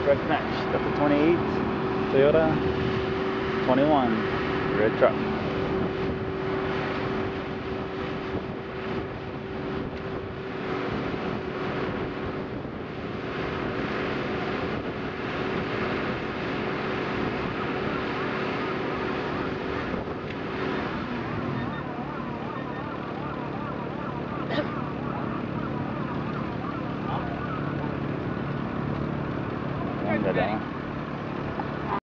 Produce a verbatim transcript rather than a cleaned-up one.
Truck match. Got the twenty-eight Toyota twenty-one red truck. Ganda lang.